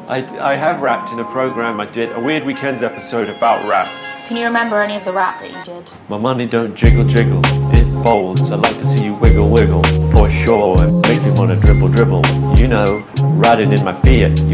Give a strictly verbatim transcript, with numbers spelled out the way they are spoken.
I, I have rapped in a program I did, a Weird Weekends episode about rap. Can you remember any of the rap that you did? My money don't jiggle jiggle, it folds. I like to see you wiggle wiggle, for sure. It makes me wanna dribble dribble. You know, riding in my Fiat. You